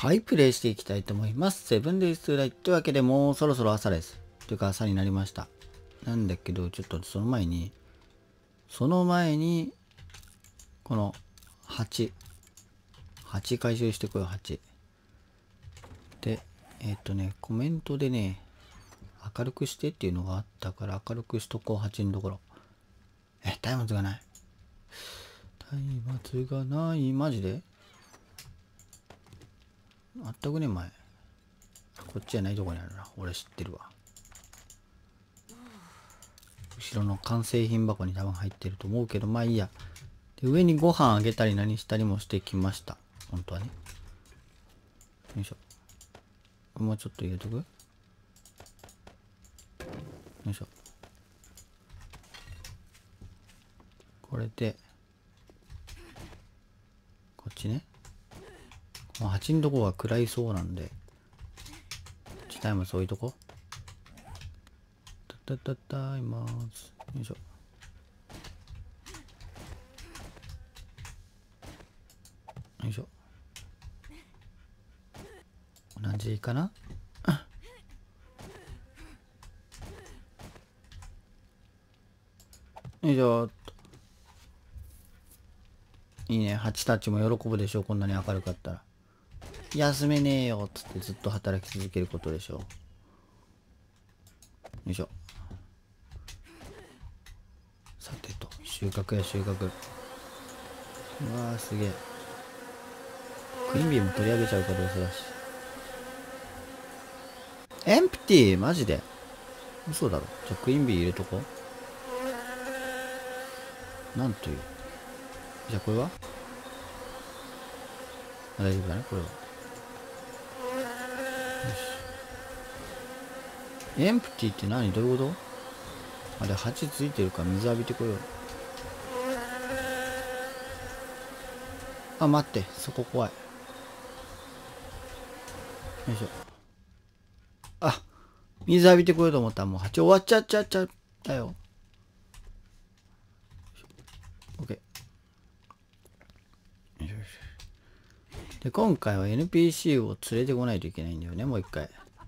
はい、プレイしていきたいと思います。セブンデイズ・トゥ・ライトというわけで、もうそろそろ朝です。というか朝になりました。なんだけど、ちょっとその前に、この8回収してこよう、8。で、コメントでね、明るくしてっていうのがあったから、明るくしとこう、8のところ。松明がない。松明がない、マジであったくね、前。こっちじゃないとこにあるな。俺知ってるわ。後ろの完成品箱に多分入ってると思うけど、まあいいや。で、上にご飯あげたり何したりもしてきました。本当はね。よいしょ。もうちょっと入れとく？よいしょ。これで、こっちね。この8のとこが暗いそうなんで、タイムそういうとこ。タイマーズ。よいしょ。よいしょ。同じかな？よいしょ。いいね。ハチたちも喜ぶでしょ。こんなに明るかったら。休めねえよ。つってずっと働き続けることでしょ。よいしょ。さてと、収穫や収穫。うわー、すげえ。クイーンビーも取り上げちゃうかどうせだし。エンプティーマジで嘘だろ。じゃあクイーンビー入れとこう。なんという。じゃあこれは大丈夫だね、これは。よし。エンプティーって何？どういうこと？あれ、鉢ついてるから水浴びてこよう。あ、待って。そこ怖い。よいしょ。あ、水浴びてこようと思ったらもう鉢終わっちゃったよ。オッケー。よいしょよいしょ。で、今回は NPC を連れてこないといけないんだよね、もう一回。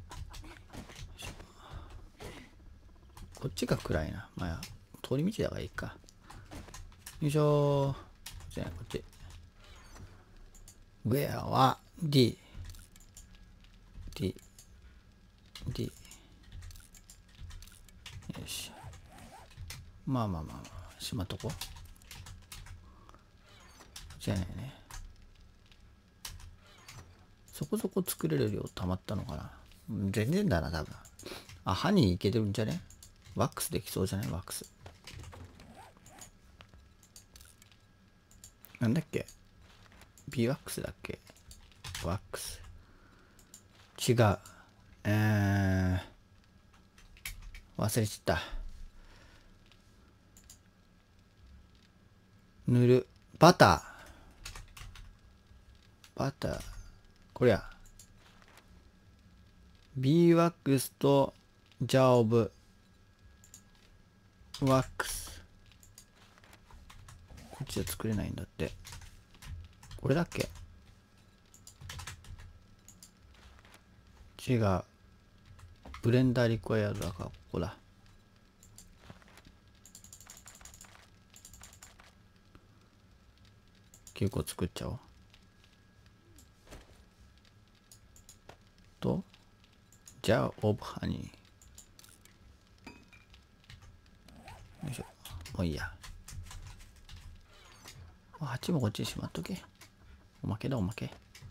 こっちが暗いな。まあ、通り道だからいいか。よいしょー。こっちじゃない、こっち。Where は D。よし。まあ、しまっとこう。じゃないね。そこそこ作れる量溜まったのかな。全然だな、多分。あ、ハニーいけてるんじゃね？ワックスできそうじゃない？ワックス。なんだっけ？ビーワックスだっけ？ワックス。違う。忘れちゃった。塗る。バター。こりゃ。ビーワックスとジャーオブワックス。こっちで作れないんだって。これだっけ？違う。ブレンダーリクエアだからここだ。9個作っちゃおう。と、ジャーオブハニー。よいしょ。もういいや。8もこっちにしまっとけ。おまけだ、おまけ。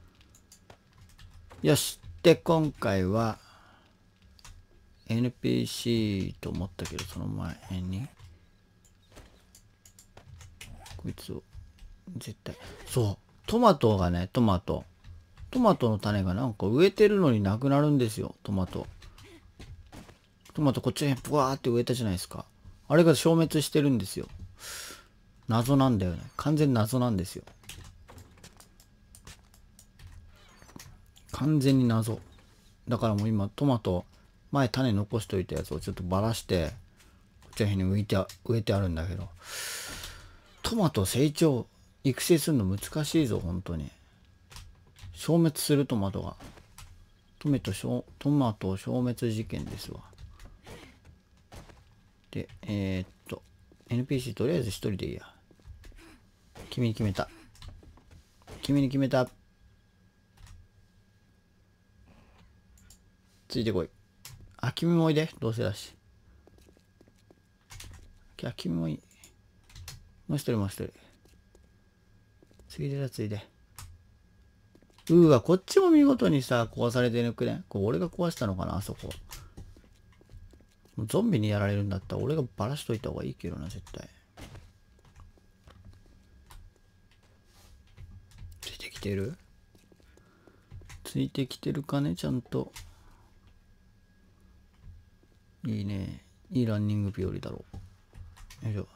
よし。で、今回は NPC と思ったけど、その前にこいつを絶対。そう。トマトがね、トマトの種がなんか植えてるのになくなるんですよ。トマトこっちにブワーって植えたじゃないですか。あれが消滅してるんですよ。謎なんだよね。完全に謎なんですよ。完全に謎。だからもう今トマト、前種残しといたやつをちょっとばらして、こっちら辺に植えてあるんだけど、トマト成長、育成するの難しいぞ、本当に。 消滅するトマトが。トマト消滅事件ですわ。で、NPC とりあえず一人でいいや。君に決めた。君に決めた。ついてこい。あ、君もおいで。どうせだし。いや、君もいい。もう一人もう一人。ついでだ、ついで。わ、こっちも見事にさ、壊されてるくね。これ俺が壊したのかな、あそこ。ゾンビにやられるんだったら俺がバラしといた方がいいけどな、絶対。ついてきてる？ついてきてるかね、ちゃんと。いいね。いいランニング日和だろう。よいしょ。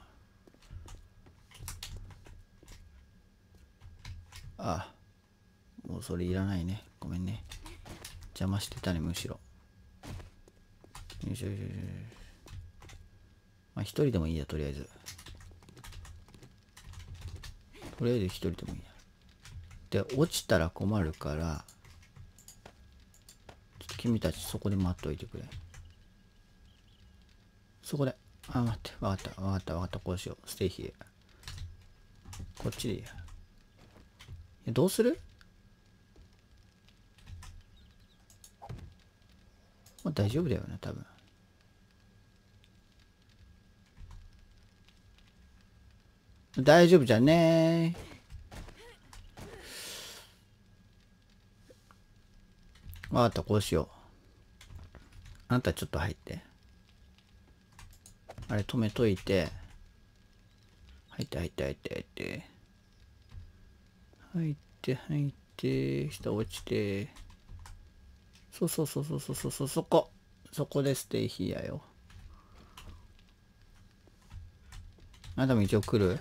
ああ。もうそれいらないね。ごめんね。邪魔してたね、むしろ。よいしょよいしょよいしょ。まあ一人でもいいや、とりあえず。とりあえず一人でもいいや。で、落ちたら困るから、ちょっと君たちそこで待っといてくれ。そこで。あ、待って。わかった。わかった。わかった。こうしよう。ステイヒー。こっちでいいや。どうする？まあ大丈夫だよね、多分。大丈夫じゃねー。わかった。こうしよう。あなたちょっと入って。あれ止めといて。入って入って入って入って。入って入って。下落ちて。そうそうそうそうそうそう、そこ。そこでステイヒーやよ。あなたも一応来る？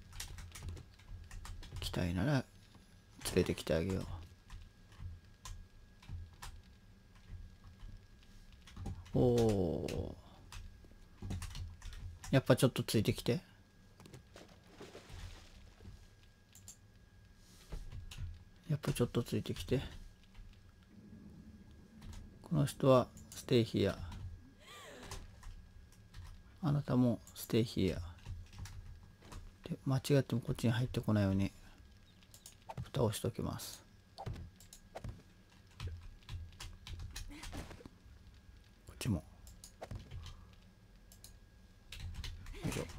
来たいなら連れてきてあげよう。おお。やっぱちょっとついてきて。やっぱちょっとついてきて。この人はステイヒア。あなたもステイヒア。で、間違ってもこっちに入ってこないように蓋をしときます。こっちも。よいしょ。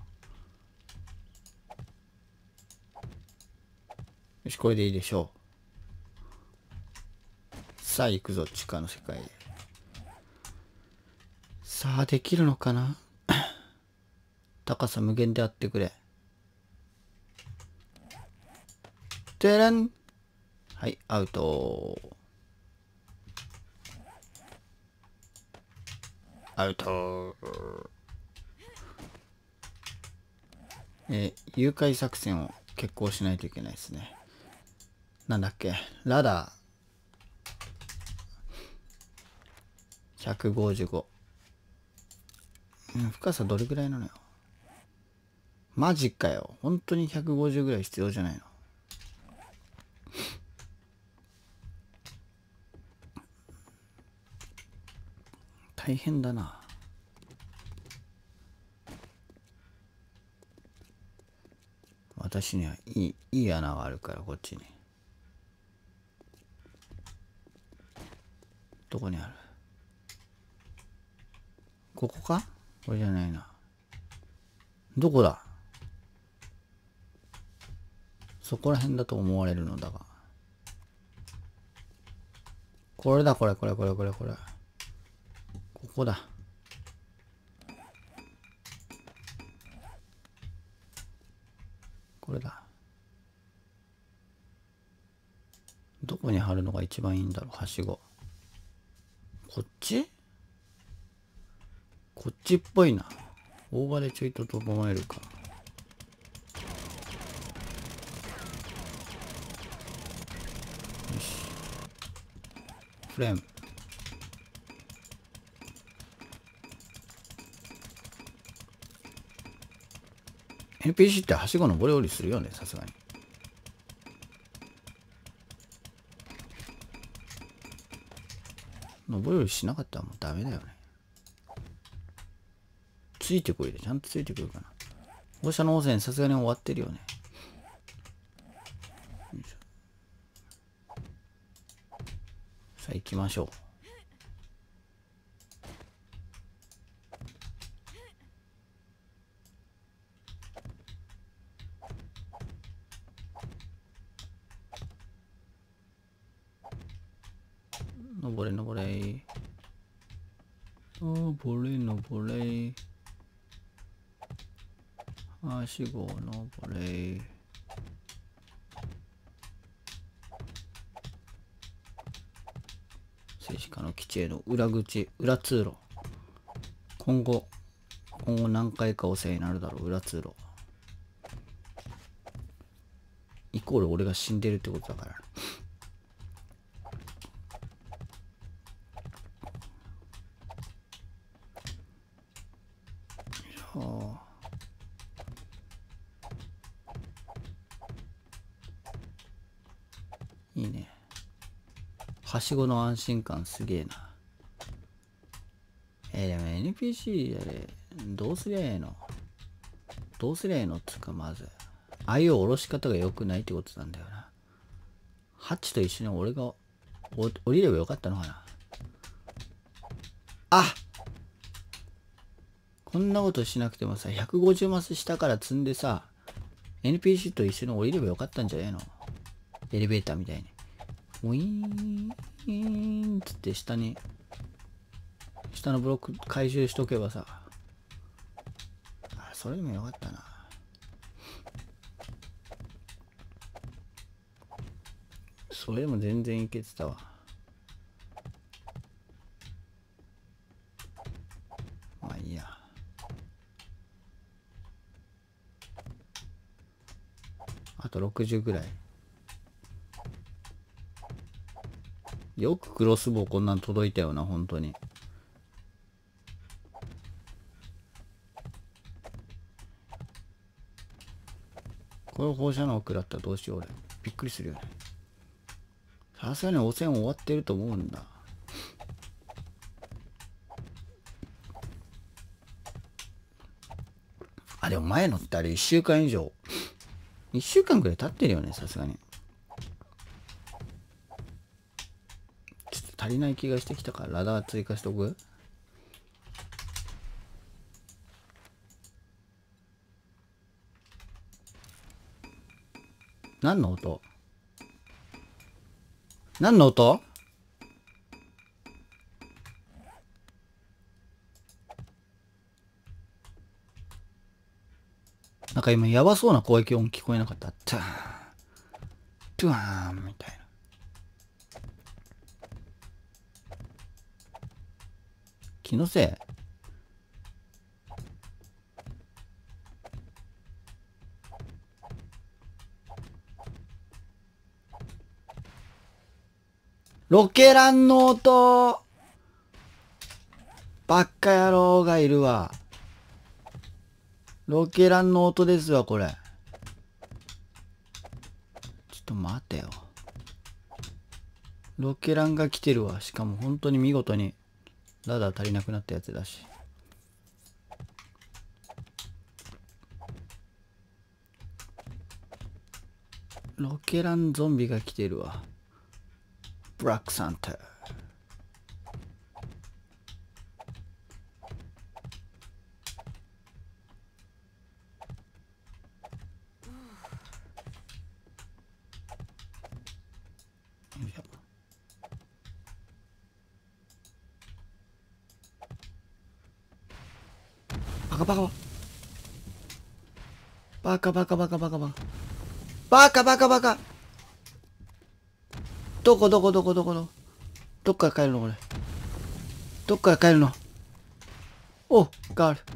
よし、これでいいでしょう。さあ行くぞ、地下の世界へ。さあできるのかな。高さ無限であってくれ。てれん。はい、アウト。アウト。誘拐作戦を決行しないといけないですね。なんだっけ、ラダー155。深さどれぐらいなのよ。マジかよ。本当に150ぐらい必要じゃないの。大変だな。私にはいい穴があるから、こっちに。どこにある？ここか？これじゃないな。どこだ？そこら辺だと思われるのだが。これだ、これ。ここだ。これだ。どこに貼るのが一番いいんだろう、はしご。こっち？こっちっぽいな。大場でちょいと整えるか。よし。フレーム。NPC ってはしご登り降りするよね、さすがに。 登り降りしなかったらもうダメだよね。ついてこいで、ちゃんとついてくるかな。放射能汚染さすがに終わってるよね。さあ行きましょう。登れ登れ。登れ登れ。はしご登れ。政治家の基地への裏口、裏通路。今後何回かお世話になるだろう、裏通路。イコール俺が死んでるってことだから。いいね。はしごの安心感すげえな。でも NPC やれ、どうすりゃええのっつうか、まず。ああいう下ろし方が良くないってことなんだよな。ハッチと一緒に俺が降りればよかったのかな。あ、こんなことしなくてもさ、150マス下から積んでさ、NPC と一緒に降りればよかったんじゃねえの。エレベーターみたいに。ウィーンつって下のブロック回収しとけばさ。それでもよかったな。それでも全然いけてたわ。まあいいや。あと60ぐらい。よくクロスボウこんなん届いたよな、本当に。これ放射能食らったらどうしよう俺。びっくりするよね。さすがに汚染終わってると思うんだ。あ、でも前のってあれ1週間以上。1週間くらい経ってるよね、さすがに。ちょっと足りない気がしてきたからラダー追加しとく。何の音？何の音？なんか今やばそうな攻撃音聞こえなかった。ターン、トゥワーンみたいな。気のせい？ロケランの音！バッカ野郎がいるわ。ロケランの音ですわ、これ。ちょっと待てよ。ロケランが来てるわ。しかも本当に見事にラダー足りなくなったやつだし。ロケランゾンビが来てるわ。ブラックサンタ。バカバカバカバカバカバカバカバカバカバカバカ。どこどっから帰るのこれ。どっから帰るの？お、ガール。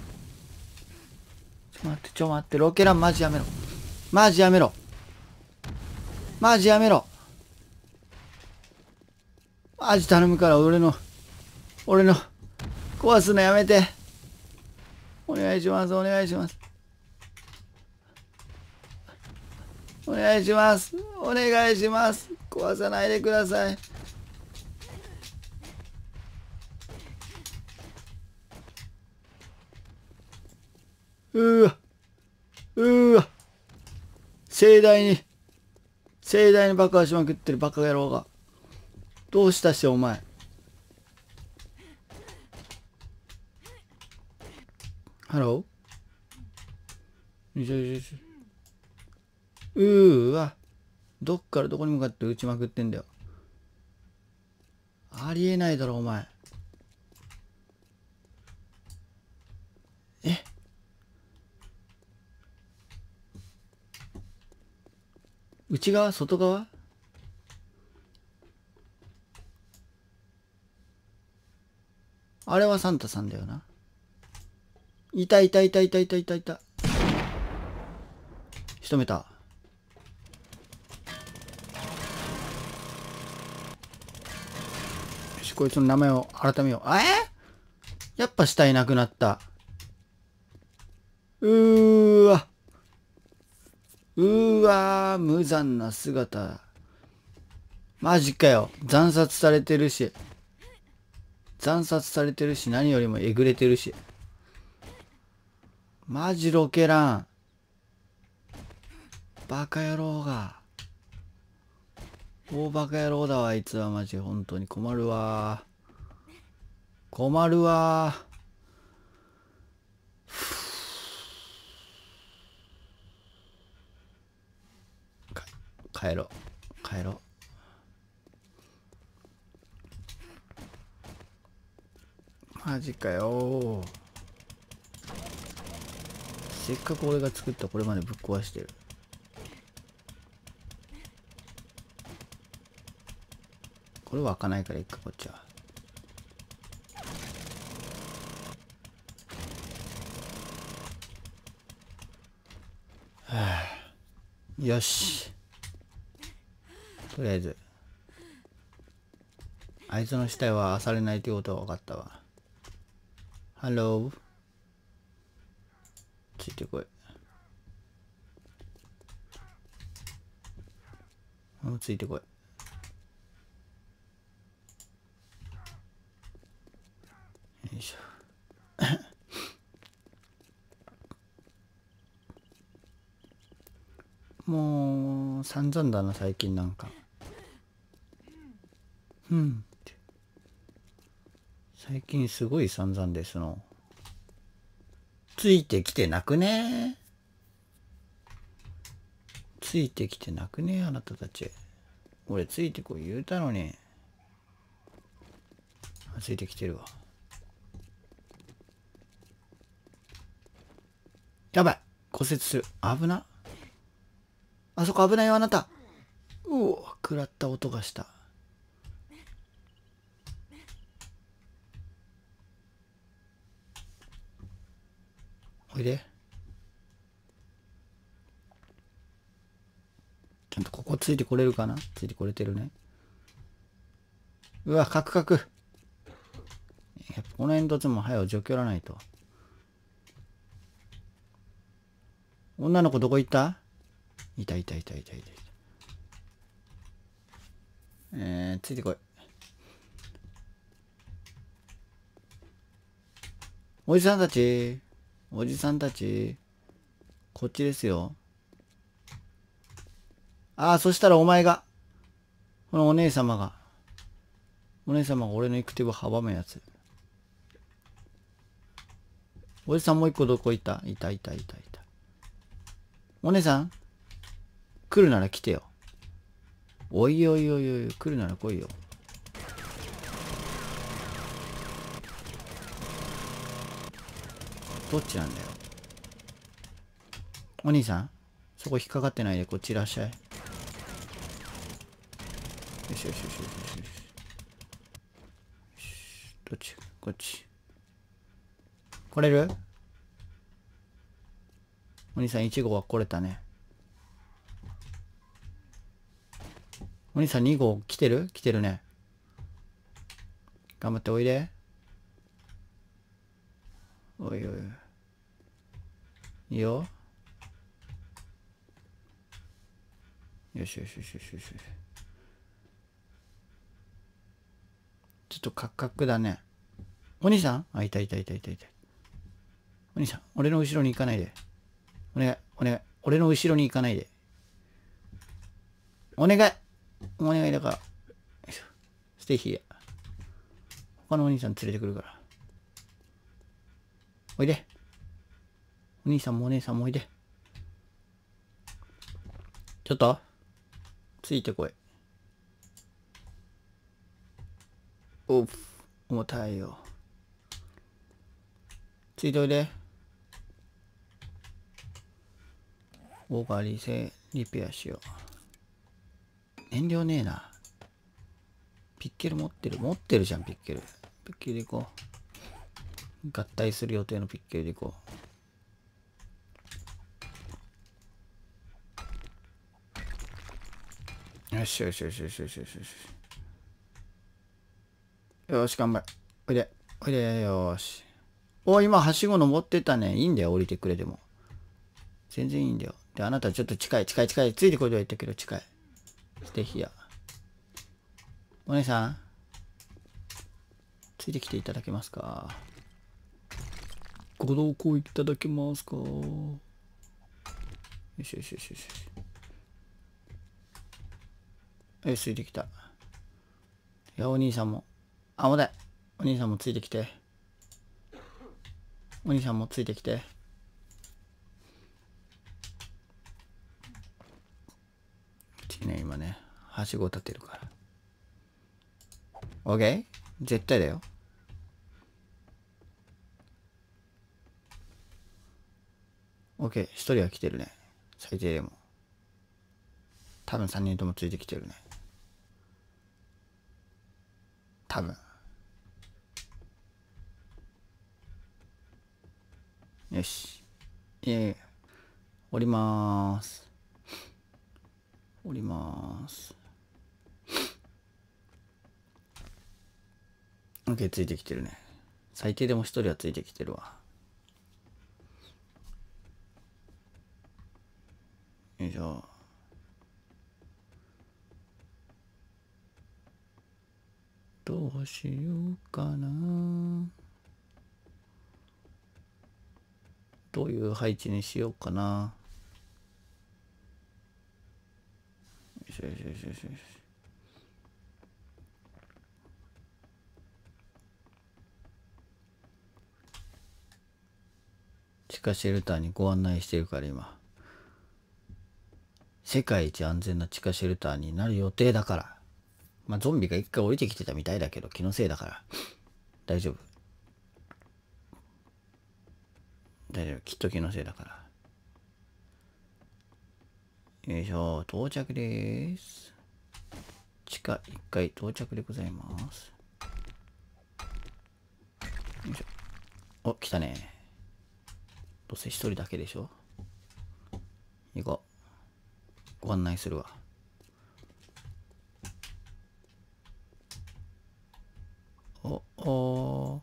ちょ待って、ロケランマジやめろ。マジやめろ。マジやめろ。マジ頼むから俺の壊すのやめて。お願いします、お願いします。お願いします。お願いします。壊さないでください。 うーわ、うーわ。盛大に爆破しまくってるバカ野郎が。どうしたし、お前。ハロー、よいしょよいしょ。うーわ。どっからどこに向かって撃ちまくってんだよ。ありえないだろ、お前。え、内側外側？あれはサンタさんだよな。いたいたいたいたいたいたいた。仕留めた。よし、こいつの名前を改めよう。やっぱ死体なくなった。うーわ。うーわー、無残な姿。マジかよ。惨殺されてるし。何よりもえぐれてるし。マジロケラン。バカ野郎が。大バカ野郎だわ、あいつはマジ。本当に困るわ。困るわ。帰ろう。帰ろう。マジかよ。せっかく俺が作ったこれまでぶっ壊してる。これは開かないからいっか、こっちは。はあ、よし。とりあえずあいつの死体は漁れないということは分かったわ。ハロー、ついてこい。ついてこい。よいしょ。もう散々だな最近なんか。最近すごい散々ですの。ついてきてなくね？ついてきてなくね？あなたたち。俺ついてこい言うたのに。ついてきてるわ。やばい、骨折する。危な。あそこ危ないよあなた。うお、食らった音がした。おいで。ちゃんとここついてこれるかな？ついてこれてるね。うわ、カクカク。やっぱこの煙突も早う除去らないと。女の子どこ行った？いたいたいたいたいた。ついてこい。おじさんたち、おじさんたち、こっちですよ。ああ、そしたらお前が、このお姉様が俺の行く手を阻むやつ。おじさんもう一個どこ行った？いたいたいたいた。お姉さん来るなら来てよ。おいおいおいおい、来るなら来いよ。どっちなんだよ。お兄さん、そこ引っかかってないでこっちいらっしゃい。よしよしよしよしよしよし。どっち？こっち。来れる？お兄さん1号は来れたね。お兄さん2号来てる？来てるね。頑張っておいで。おいおい。いいよ。よしよしよしよしよし。ちょっとカクカクだね。お兄さん？あ、いたいたいたいたいた。 お兄さん、俺の後ろに行かないで。お願い、お願い。俺の後ろに行かないで。お願い。お願いだから。よいしょ。ステイヒー。他のお兄さん連れてくるから。おいで。お兄さんもお姉さんもおいで。ちょっとついてこい。おう、重たいよ。ついておいで。オーガリペアしよう。燃料ねえな。ピッケル持ってるじゃん、ピッケル。ピッケルで行こう。合体する予定のピッケルで行こう。よしよしよしよしよしよしよし。よし、頑張れ。おいで。おいで。よし。お、今、はしご登ってたね。いいんだよ、降りてくれても。全然いいんだよ。で、あなたちょっと近い。ついてこいとは言ったけど、近い。ステヒア。お姉さん、ついてきていただけますか？ご同行いただけますか？よしよしよしよし。よし、ついてきた。いや、お兄さんも。あ、重たい。お兄さんもついてきて。お兄さんもついてきて。うちね、今ね、はしご立てるから。OK？ 絶対だよ。OK、一人は来てるね。最低でも。多分3人ともついてきてるね。多分。よし。降りまーす。降りまーす。OK、ついてきてるね。最低でも一人はついてきてるわ。よいしょ。どうしようかな。どういう配置にしようかな。よしよしよしよしよし。地下シェルターにご案内してるから今。世界一安全な地下シェルターになる予定だから。まあゾンビが一回降りてきてたみたいだけど気のせいだから。大丈夫。大丈夫。きっと気のせいだから。よいしょ。到着です。地下1階到着でございます。よいしょ。お、来たね。どうせ一人だけでしょ。行こう。ご案内するわ。お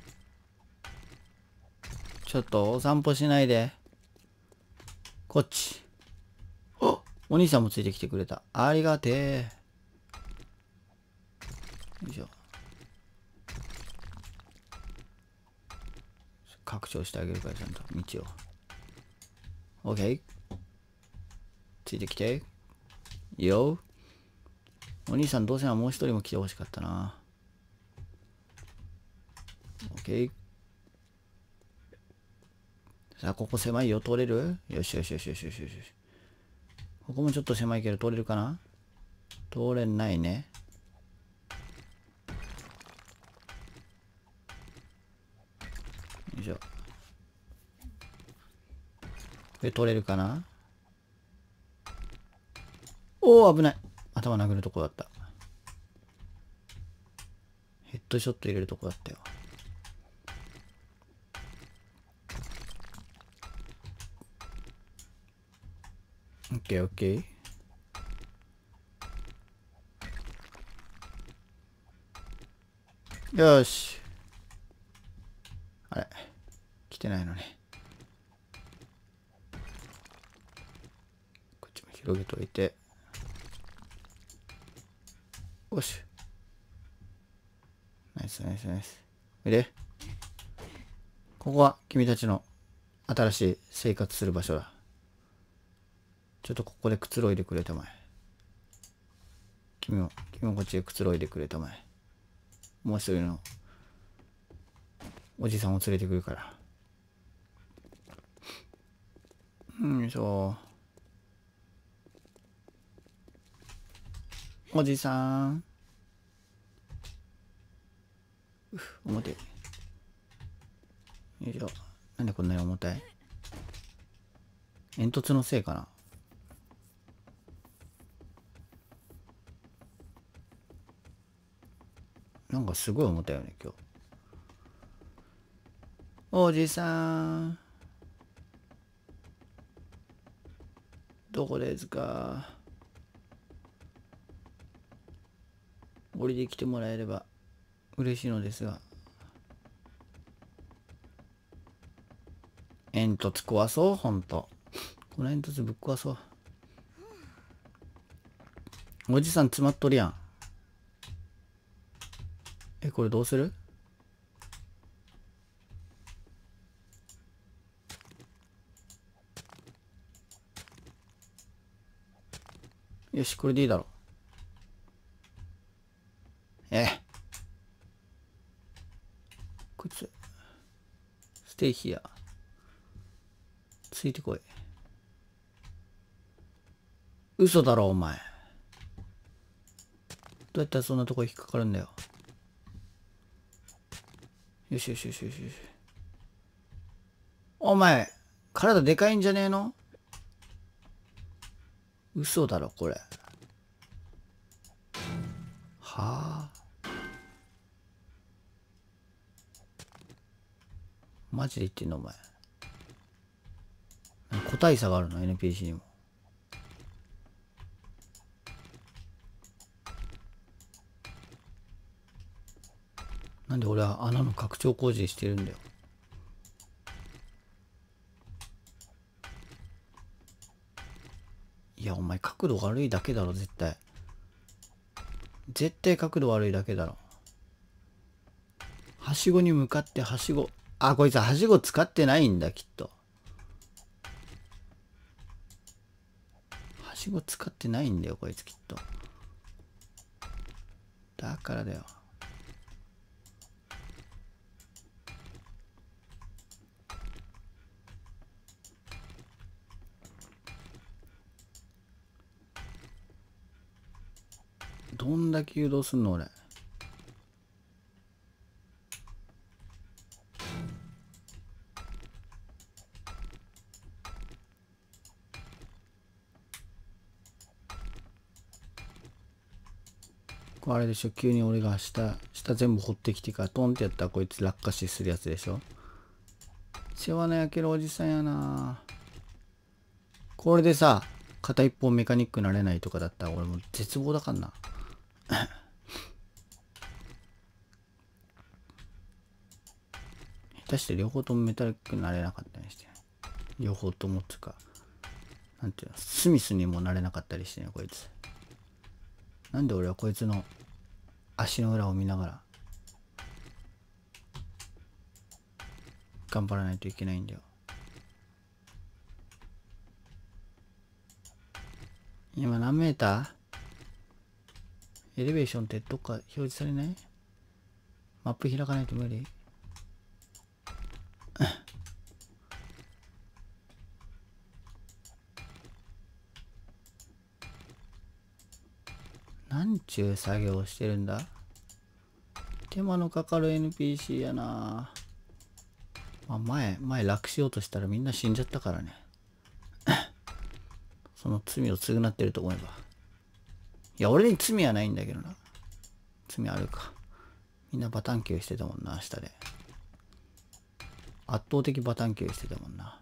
ちょっとお散歩しないで。こっち。お兄さんもついてきてくれた。ありがてえ。よいしょ。拡張してあげるからちゃんと道を。OK。ついてきて。いいよ。お兄さんどうせはもう一人も来てほしかったな。OK。さあ、ここ狭いよ。通れる？よしよしよしよしよしよし。ここもちょっと狭いけど通れるかな？通れないね。よいしょ。通れるかな？おお、危ない。頭殴るとこだった。ヘッドショット入れるとこだったよ。オッケーオッケー。よし。あれ。来てないのね。こっちも広げといて。よし。ナイスナイスナイス。で、ここは君たちの新しい生活する場所だ。ちょっとここでくつろいでくれたまえ。君もこっちでくつろいでくれたまえ。もう一人のおじさんを連れてくるから。おじさん。重て。よいしょ。なんでこんなに重たい？煙突のせいかな。なんかすごい重たいよね、今日。おじさん。どこですか？降りてきてもらえれば嬉しいのですが。煙突壊そう、ほんと。この煙突ぶっ壊そう。おじさん詰まっとるやん。これどうする？よし、これでいいだろ。こいつ、ステイヒア。ついてこい。嘘だろ、お前。どうやったらそんなとこ引っかかるんだよ。よしよしよしよしよし。お前、体でかいんじゃねえの？嘘だろ、これ。はあ。マジで言ってんの、お前。個体差があるの、NPC にも。なんで俺は穴の拡張工事してるんだよ。いや、お前角度悪いだけだろ、絶対。絶対角度悪いだけだろ。はしごに向かってはしご。あ、こいつはしご使ってないんだ、きっと。はしご使ってないんだよ、こいつきっと。だからだよ。どんだけ誘導すんの俺。これあれでしょ、急に俺が下全部掘ってきてからトンってやったらこいつ落下死するやつでしょ。世話の焼けるおじさんやな。これでさ、片一方メカニックになれないとかだったら俺もう絶望だからな。下手して両方ともメタリックになれなかったりして、両方ともつか、なんていうの、スミスにもなれなかったりしてね、こいつ。なんで俺はこいつの足の裏を見ながら頑張らないといけないんだよ。今何メーター？エレベーションってどっか表示されない？マップ開かないと無理？なんちゅう作業をしてるんだ？手間のかかる NPC やな。まあ、前楽しようとしたらみんな死んじゃったからね。その罪を償ってると思えば。いや、俺に罪はないんだけどな。罪あるか。みんなバタンキューしてたもんな、下で。圧倒的バタンキューしてたもんな。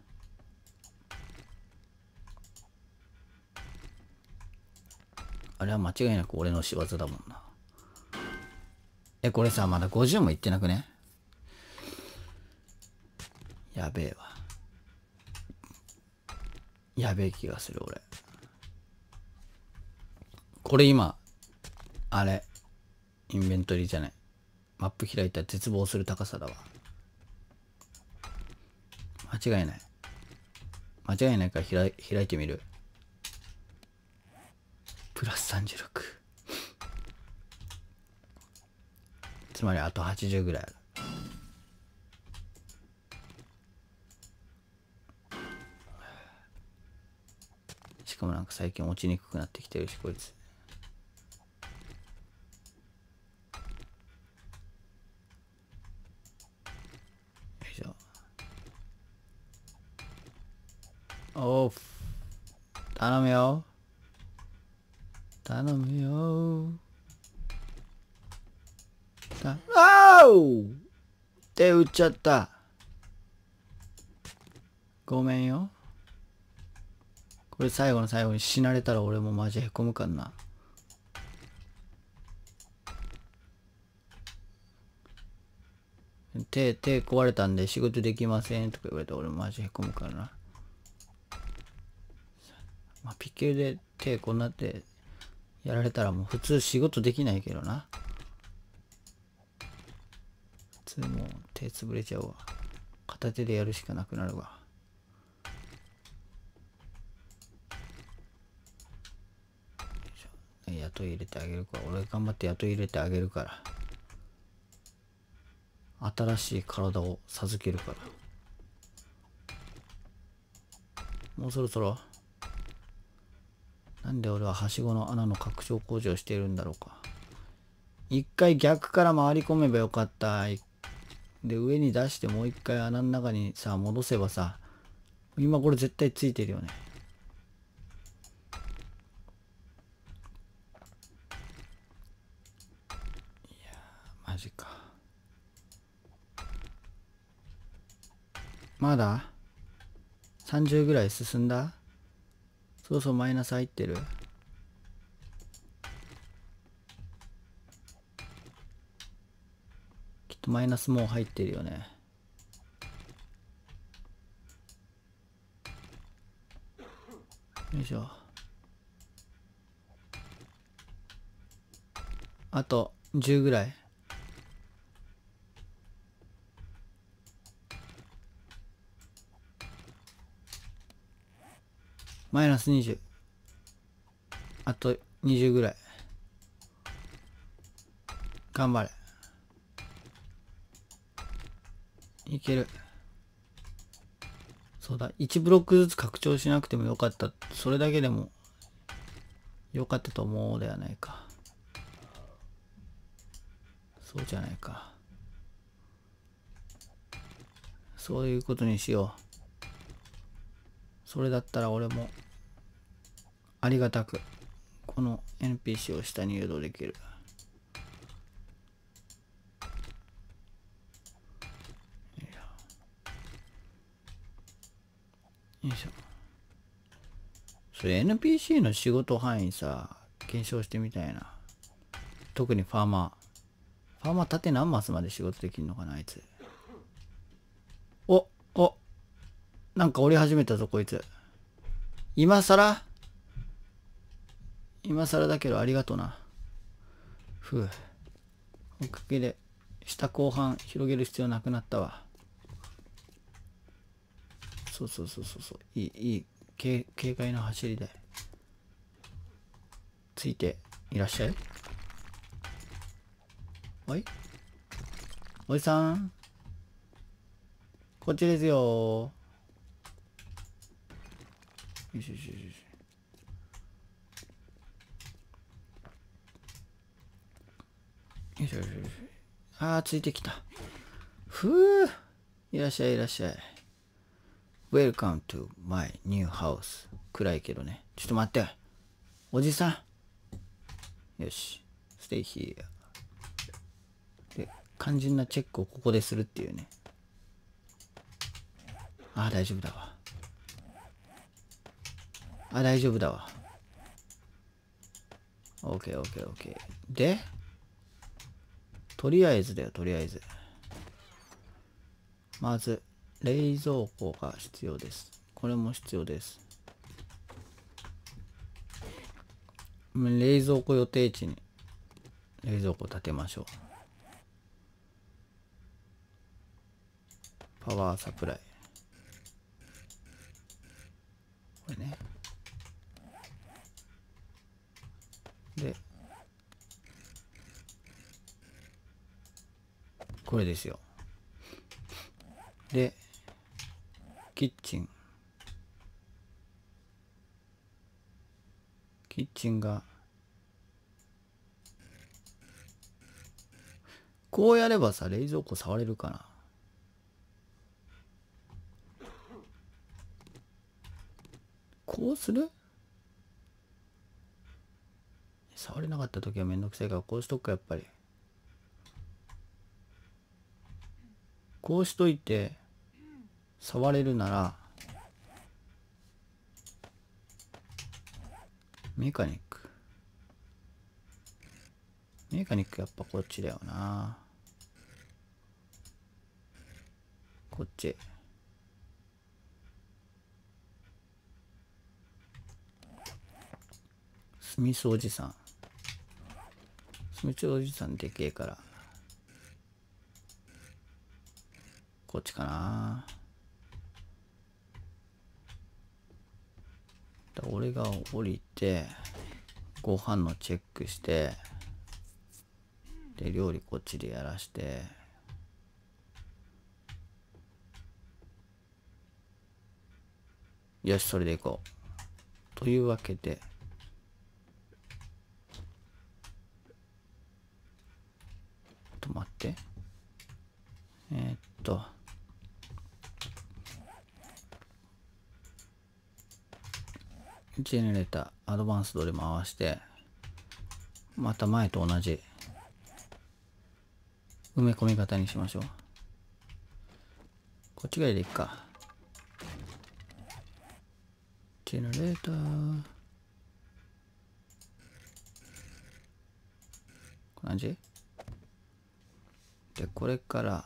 あれは間違いなく俺の仕業だもんな。これさ、まだ50もいってなくね？やべえわ。やべえ気がする、俺。これ今、あれ、インベントリーじゃない。マップ開いたら絶望する高さだわ。間違いない。 間違いないから開いてみる。プラス36。つまりあと80ぐらいある。しかもなんか最近落ちにくくなってきてるし、こいつ。よいしょ。おー、頼むよ。頼むよ。あー手打っちゃった。ごめんよ。これ最後の最後に死なれたら俺もマジへこむからな。手壊れたんで仕事できませんとか言われたら俺もマジへこむからな。まあ、ピケルで手こんなってやられたらもう普通仕事できないけどな。普通もう手潰れちゃうわ。片手でやるしかなくなるわ。雇い入れてあげるから。俺頑張って雇い入れてあげるから。新しい体を授けるから。もうそろそろ。なんで俺ははしごの穴の拡張工事をしているんだろうか。一回逆から回り込めばよかった。で、上に出してもう一回穴の中にさ、戻せばさ、今これ絶対ついてるよね。いやー、マジか。まだ ?30 ぐらい進んだ？そろそろマイナス入ってる？きっとマイナスもう入ってるよね。よいしょ。あと10ぐらい。マイナス20。あと20ぐらい。頑張れ。いける。そうだ。1ブロックずつ拡張しなくてもよかった。それだけでもよかったと思うではないか。そうじゃないか。そういうことにしよう。それだったら俺もありがたくこの NPC を下に誘導できる。よいしょ。それ NPC の仕事範囲さ、検証してみたいな。特にファーマー。ファーマー縦何マスまで仕事できるのかな、あいつ。おなんか降り始めたぞ、こいつ。今更だけどありがとな。ふう。おかげで、下後半広げる必要なくなったわ。そう。いい、軽快な走りで。ついていらっしゃい。おじさん。こっちですよ。よし。ああ、ついてきた。ふう。いらっしゃい。Welcome to my new house。暗いけどね。ちょっと待って。おじさん。よし。Stay here。で、肝心なチェックをここでするっていうね。ああ、大丈夫だわ。OK。で、とりあえず。まず、冷蔵庫が必要です。これも必要です。冷蔵庫予定地に冷蔵庫建てましょう。パワーサプライ。 これね。で、これですよ。で、キッチンがこうやればさ、冷蔵庫触れるかな。こうする？触れなかった時はめんどくさいからこうしとくか。やっぱりこうしといて触れるならメカニックやっぱこっちだよな。こっち。スミスおじさんでけえからこっちかな。俺が降りてご飯のチェックしてで料理こっちでやらして、よしそれでいこうというわけで、待って、ジェネレーターアドバンスドで回してまた前と同じ埋め込み方にしましょう。こっちぐらいでいっか。ジェネレーターこんな感じで、これから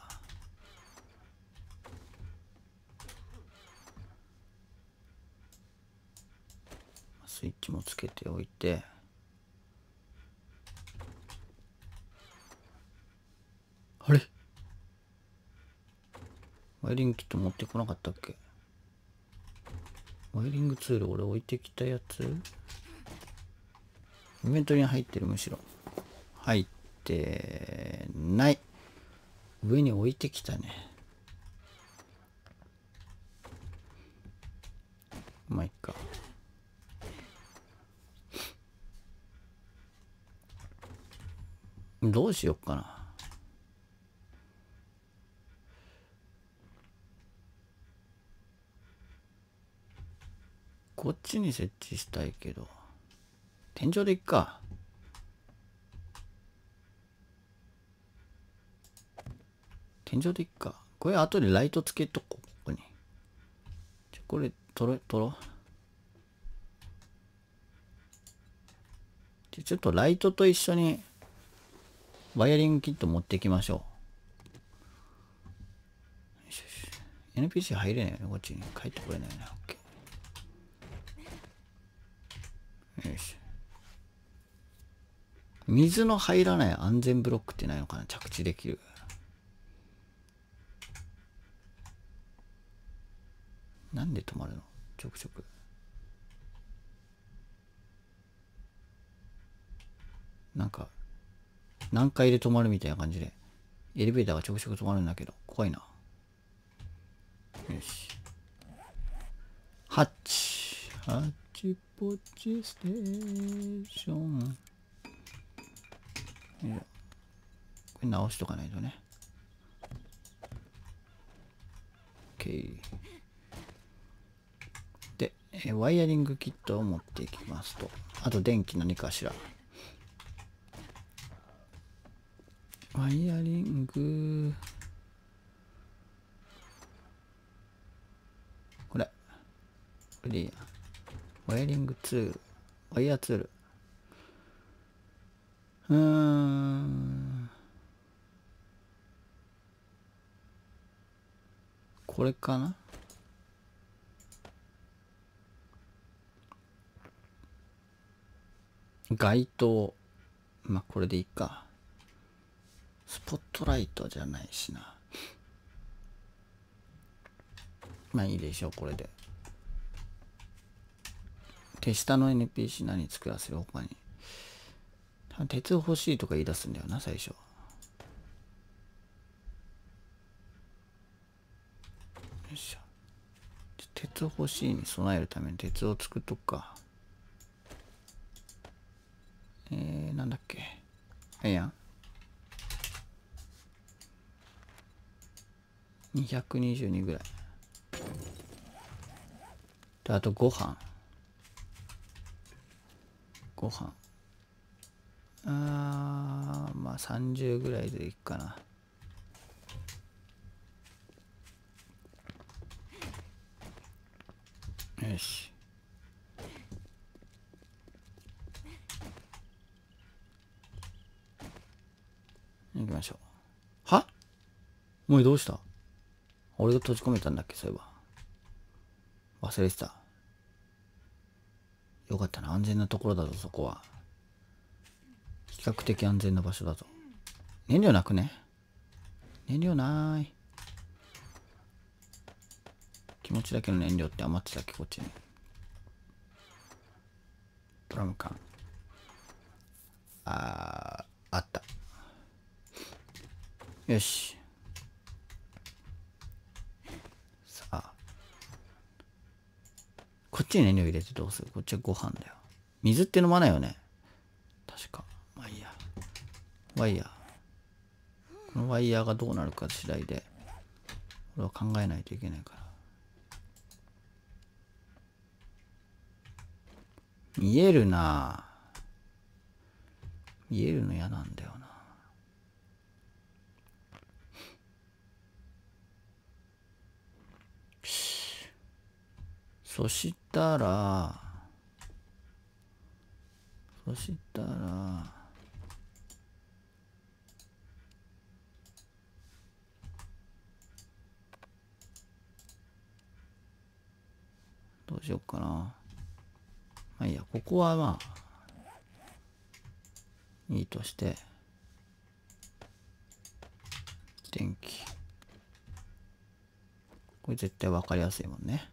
スイッチもつけておいて、あれワイヤリングキット持ってこなかったっけ。ワイヤリングツール俺置いてきたやつ、イベントに入ってる。むしろ入ってない。上に置いてきたね。まあいっか。どうしよっかな。こっちに設置したいけど天井でいっか。天井でいっか。これ後でライトつけとこう。ここにこれ取ろう。ちょっとライトと一緒にワイヤリングキット持ってきましょう。NPC 入れないよね。こっちに帰ってこれないな。OK。よし。水の入らない安全ブロックってないのかな。着地できる。なんで止まるの？ちょくちょく。なんか何回で止まるみたいな感じでエレベーターがちょくちょく止まるんだけど怖いな。よし。ハッチポッチステーション。これ直しとかないとね。OK。で、ワイヤリングキットを持っていきますと、あと電気何かしら。ワイヤリング、これでいいや。ワイヤリングツール、ワイヤーツール。これかな。街灯、まあこれでいいか。スポットライトじゃないしな。まあいいでしょう、これで。 手下の NPC 何作らせる他に。鉄欲しいとか言い出すんだよな、最初。よいしょ。鉄欲しいに備えるために鉄を作っとくか。なんだっけ。ええやん。222ぐらい。で、あとご飯。まあ30ぐらいでいいかな。よし。行きましょう。は？もうどうした？俺が閉じ込めたんだっけ、そういえば。忘れてた。よかったな、安全なところだぞ、そこは。比較的安全な場所だぞ。燃料なくね？燃料ない。気持ちだけの燃料って余ってたっけ、こっちに。ドラム缶。あった。よし。さあ。こっちに燃料入れてどうする？こっちはご飯だよ。水って飲まないよね。確か。まあいいや。ワイヤー。このワイヤーがどうなるか次第で、俺は考えないといけないから。見えるなぁ。見えるの嫌なんだよな。そしたら、どうしよっかな。まあいいや、ここはまあ、いいとして、電気。これ絶対わかりやすいもんね。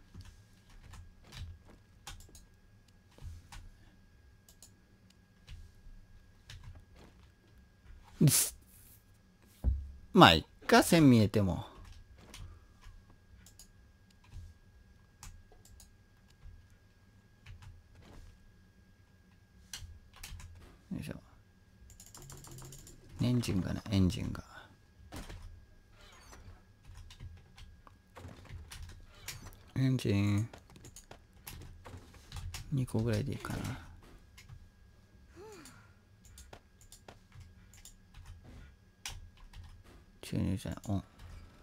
まあ、いっか、線見えても。よいしょ。エンジンが。エンジン、2個ぐらいでいいかな。注入じゃない、オン。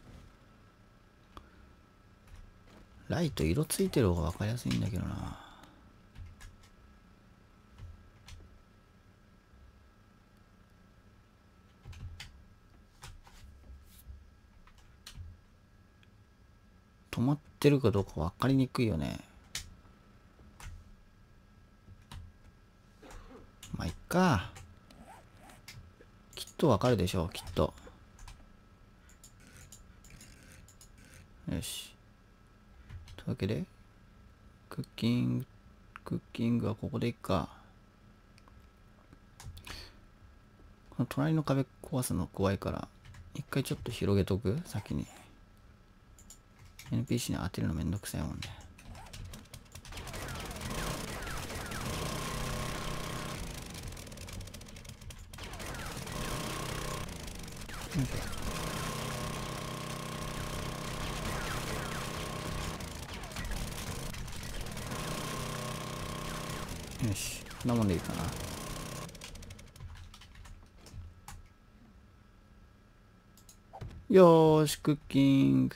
ライト色ついてる方が分かりやすいんだけどな。止まってるかどうか分かりにくいよね。まあいっか。きっと分かるでしょう、きっと。よし。というわけで、クッキングはここでいっか。この隣の壁壊すの怖いから、一回ちょっと広げとく、先に。NPC に当てるのめんどくさいもんね。よし、こんなもんでいいかな。よーし、クッキング。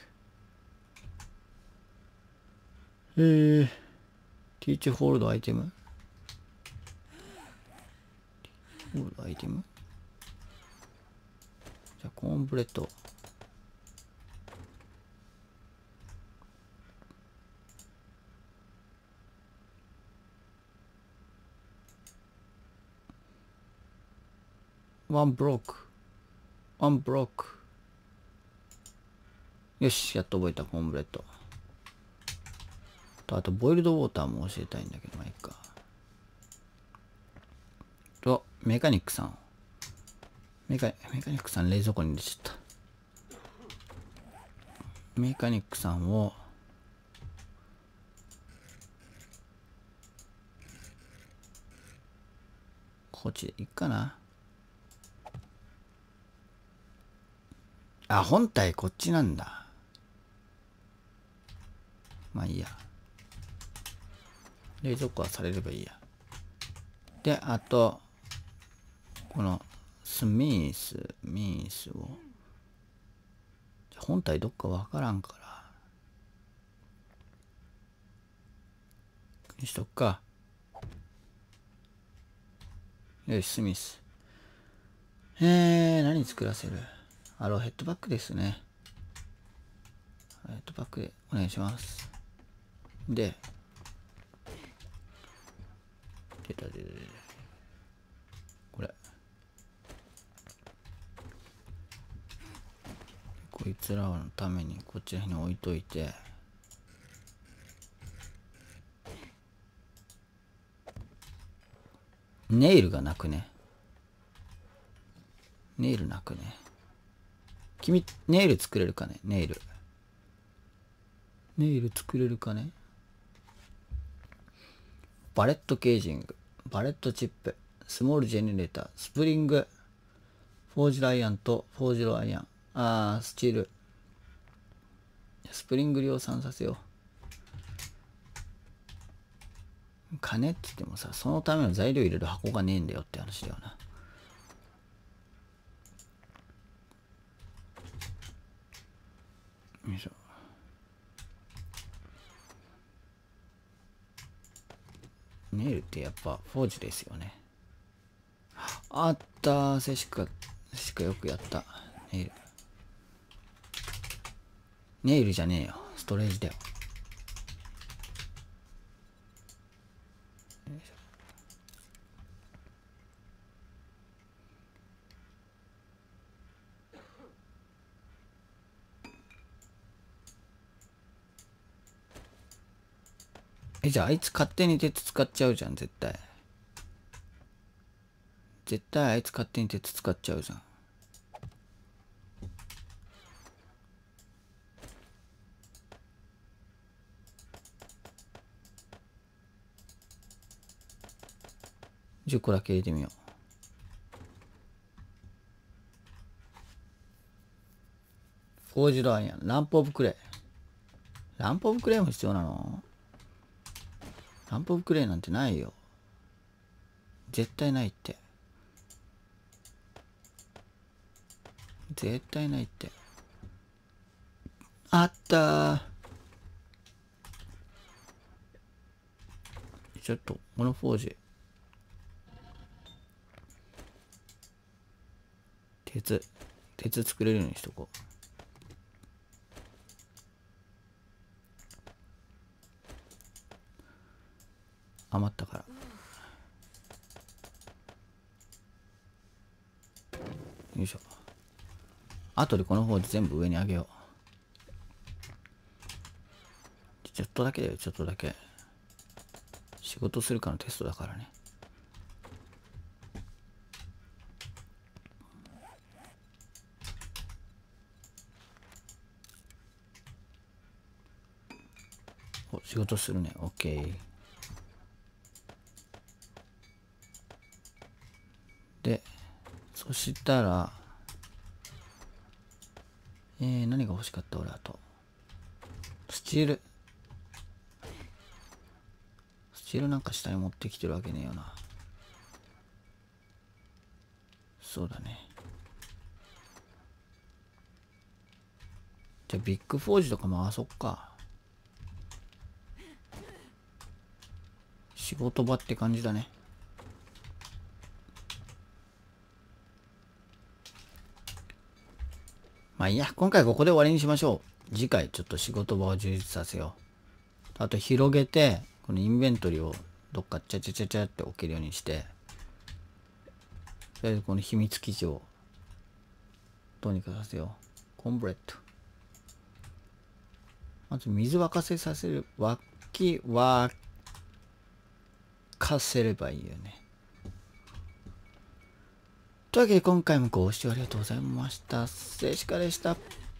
ティーチホールドアイテム。じゃあ、コーンブレッド。ワンブロック。よし、やっと覚えた、コーンブレッド。あと、ボイルドウォーターも教えたいんだけど、まあいいか。 メカニックさん。メカニックさん冷蔵庫に入れちゃった。メカニックさんを、こっちでいっかな。あ、本体こっちなんだ。まあいいや。冷蔵庫はされればいいや。で、あと、このミースを、本体どっかわからんから、にしとくか。よし、スミス。何作らせる？アローヘッドバッグですね。ヘッドバッグでお願いします。で、出た。これ。こいつらのためにこっちらに置いといて、ネイルがなくね。ネイルなくね。君、ネイル作れるかね？ネイル作れるかね？バレットケージング、バレットチップ、スモールジェネレーター、スプリング、フォージュアイアンとフォージュアイアン。スチール。スプリング量産させよう。金って言ってもさ、そのための材料入れる箱がねえんだよって話だよな。よいしょ。ネイルってやっぱフォージュですよね。あったー、セシカよくやった。ネイルじゃねえよ。ストレージだよ。じゃああいつ勝手に鉄使っちゃうじゃん、絶対。あいつ勝手に鉄使っちゃうじゃん。10個だけ入れてみよう。フォージュドアイアン、ランプオブクレイ。ランプオブクレイも必要なの？ランプオブクレイなんてないよ。絶対ないって。絶対ないって。あったー。ちょっと、このフォージ。鉄作れるようにしとこう。余ったから。よいしょ。後でこのフォージ全部上に上げよう。ちょっとだけだよ、ちょっとだけ。仕事するかのテストだからね。お、仕事するね。OK。で、そしたら、何が欲しかった俺あと。スチール。スチールなんか下に持ってきてるわけねえよな。そうだね。じゃあビッグフォージとか回そっか。仕事場って感じだね。まあいいや、今回ここで終わりにしましょう。次回ちょっと仕事場を充実させよう。あと広げて、このインベントリをどっかチャチャチャチャって置けるようにして、とりあえずこの秘密基地をどうにかさせよう。コンブレット。まず水沸かせさせる。沸かせればいいよね。 というわけで今回もご視聴ありがとうございました。セシカでした。